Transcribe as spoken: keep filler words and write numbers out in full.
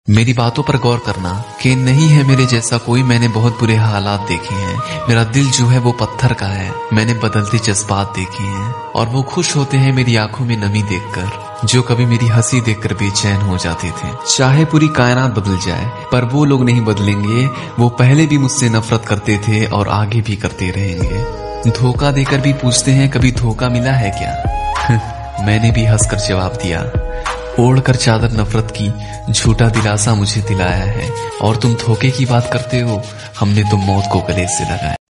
मेरी बातों पर गौर करना कि नहीं है मेरे जैसा कोई। मैंने बहुत बुरे हालात देखे हैं। मेरा दिल जो है वो पत्थर का है। मैंने बदलते जज्बात देखे हैं और वो खुश होते हैं मेरी आंखों में नमी देखकर, जो कभी मेरी हंसी देखकर बेचैन हो जाते थे। चाहे पूरी कायनात बदल जाए पर वो लोग नहीं बदलेंगे। वो पहले भी मुझसे नफरत करते थे और आगे भी करते रहेंगे। धोखा देकर भी पूछते हैं कभी धोखा मिला है क्या? मैंने भी हंसकर जवाब दिया, ओढ़कर चादर नफरत की झूठा दिलासा मुझे दिलाया है। और तुम धोखे की बात करते हो, हमने तो मौत को गले से लगाया।